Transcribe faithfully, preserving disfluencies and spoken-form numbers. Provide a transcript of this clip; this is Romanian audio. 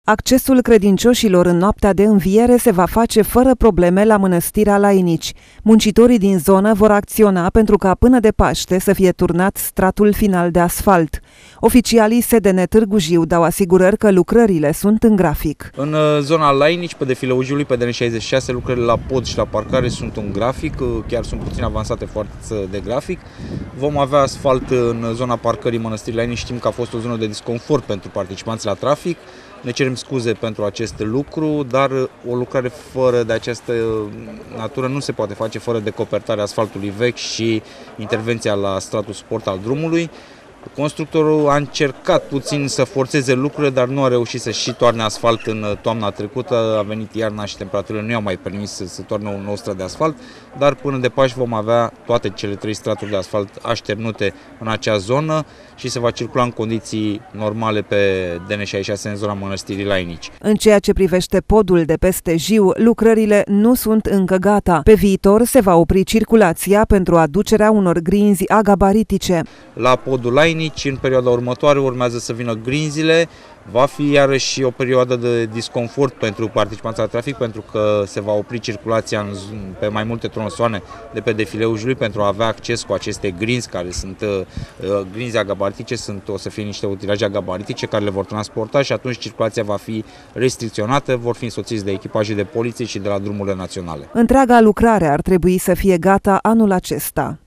Accesul credincioșilor în noaptea de înviere se va face fără probleme la Mănăstirea Lainici. Muncitorii din zonă vor acționa pentru ca până de Paște să fie turnat stratul final de asfalt. Oficialii S D N Târgu Jiu dau asigurări că lucrările sunt în grafic. În zona Lainici, pe defilul Jiului, pe D N șaizeci și șase, lucrările la pod și la parcare sunt în grafic, chiar sunt puțin avansate foarte de grafic. Vom avea asfalt în zona parcării Mănăstirii Lainici, știm că a fost o zonă de disconfort pentru participanții la trafic. Ne cerem scuze pentru acest lucru, dar o lucrare fără de această natură nu se poate face fără decopertarea asfaltului vechi și intervenția la stratul suport al drumului. Constructorul a încercat puțin să forțeze lucrurile, dar nu a reușit să și toarne asfalt în toamna trecută. A venit iarna și temperaturile nu i-au mai permis să se toarne un nou strat de asfalt, dar până de Paști vom avea toate cele trei straturi de asfalt așternute în acea zonă și se va circula în condiții normale pe D N șaizeci și șase în zona Mănăstirii Lainici. În ceea ce privește podul de peste Jiu, lucrările nu sunt încă gata. Pe viitor se va opri circulația pentru aducerea unor grinzi agabaritice. La podul Lainici, în perioada următoare, urmează să vină grinzile. Va fi iarăși o perioadă de disconfort pentru participanții la trafic, pentru că se va opri circulația în, pe mai multe tronsoane de pe defileul Jiului pentru a avea acces cu aceste grinzi, care sunt uh, grinzi agabaritice, sunt, o să fie niște utilaje agabaritice care le vor transporta și atunci circulația va fi restricționată, vor fi însoțiți de echipaje de poliție și de la drumurile naționale. Întreaga lucrare ar trebui să fie gata anul acesta.